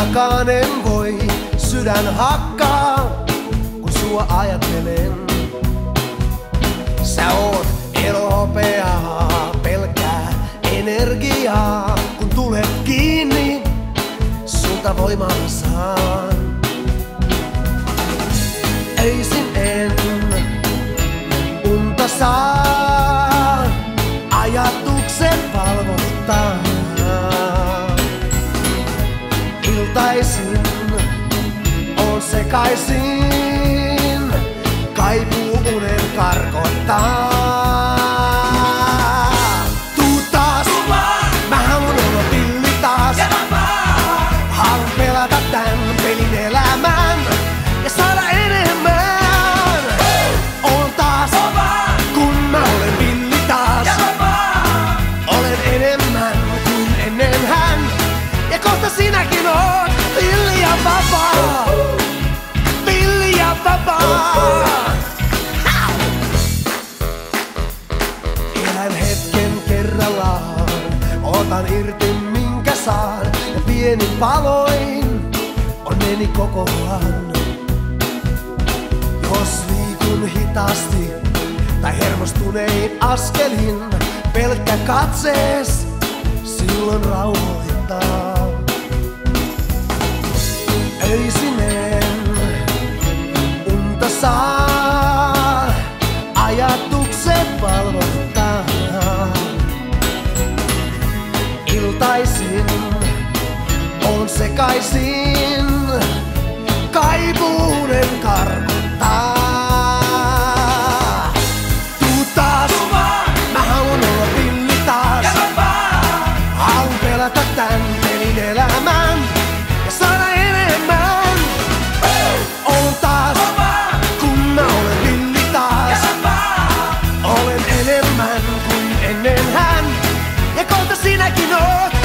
Untakaan en voi, sydän hakkaa, kun sua ajattelen. Sä oot elohopeaa, pelkkää energiaa. Kun tulet kiinni, sulta voimaa saan. Öisin en unta saa, ajatukset valvottaa. Iltaisin on sekaisin, kaipuu unen karkottaa. Tuu taas, mä haluun olla pilli taas. Haluun pelata tän pelin elämän ja saada enemmän. On taas, kun mä olen pilli taas. Olen enemmän kuin ennen hän. Ja kohta sinäkin oot villi ja vapaa. Villi ja vapaa. Elän hetken kerrallaan, otan irti minkä saan. Ja pienin paloin onneni kokoan. Jos liikun hitaasti tai hermostunein askelin, pelkkä katsees silloin rauhoittaa. Öisin en unta saa, ajatukset valvottaa. Iltaisin on sekaisin, kaipuunen karkottaa. Tuu taas, mä haluun olla pilli taas. Haluun pelata tän pelin elämän ja saada enemmän. On taas, kun mä olen pilli taas. Olen enemmän kuin ennen hän. Ja kohta sinäkin oot